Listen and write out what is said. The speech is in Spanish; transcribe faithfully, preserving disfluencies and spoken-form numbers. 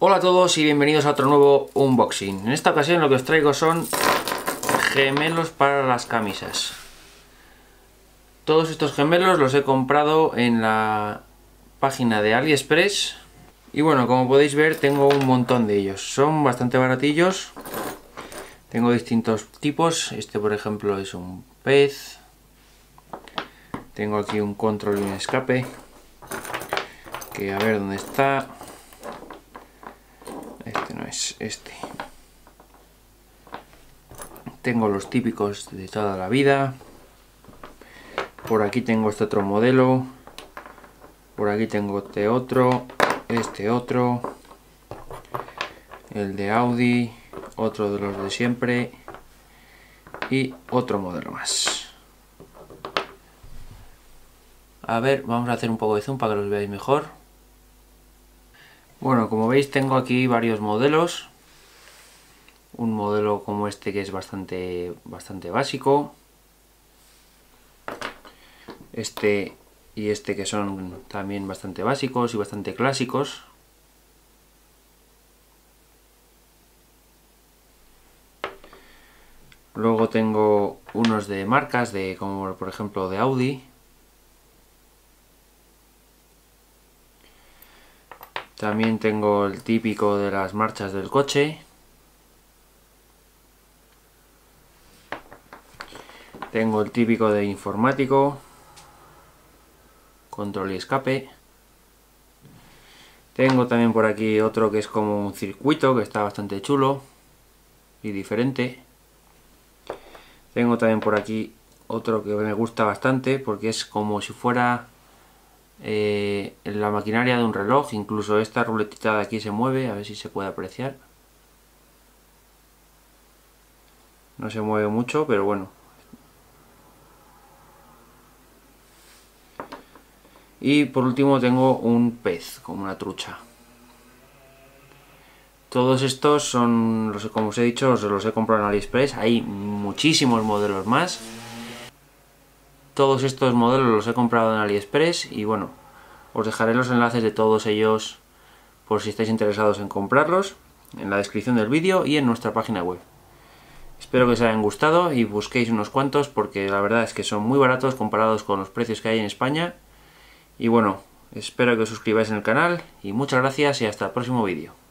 Hola a todos y bienvenidos a otro nuevo unboxing. En esta ocasión lo que os traigo son gemelos para las camisas. Todos estos gemelos los he comprado en la página de AliExpress. Y bueno, como podéis ver tengo un montón de ellos. Son bastante baratillos. Tengo distintos tipos. Este por ejemplo es un pez. Tengo aquí un control y un escape. Que a ver dónde está. Este no es este. Tengo los típicos de toda la vida. Por aquí tengo este otro modelo. Por aquí tengo este otro. Este otro. El de Audi. Otro de los de siempre. Y otro modelo más. A ver, vamos a hacer un poco de zoom para que los veáis mejor. Bueno, como veis tengo aquí varios modelos. Un modelo como este que es bastante, bastante básico. Este y este que son también bastante básicos y bastante clásicos. Luego tengo unos de marcas, de como por ejemplo de Audi. También tengo el típico de las marchas del coche. Tengo el típico de informático. Control y escape. Tengo también por aquí otro que es como un circuito, que está bastante chulo y diferente. Tengo también por aquí otro que me gusta bastante porque es como si fuera eh, la maquinaria de un reloj. Incluso esta ruletita de aquí se mueve, a ver si se puede apreciar. No se mueve mucho, pero bueno. Y por último tengo un pez, como una trucha. Todos estos son, como os he dicho, os los he comprado en AliExpress. Hay muchísimos modelos más. Todos estos modelos los he comprado en AliExpress. Y bueno, os dejaré los enlaces de todos ellos por si estáis interesados en comprarlos en la descripción del vídeo y en nuestra página web. Espero que os hayan gustado y busquéis unos cuantos porque la verdad es que son muy baratos comparados con los precios que hay en España. Y bueno, espero que os suscribáis en el canal y muchas gracias y hasta el próximo vídeo.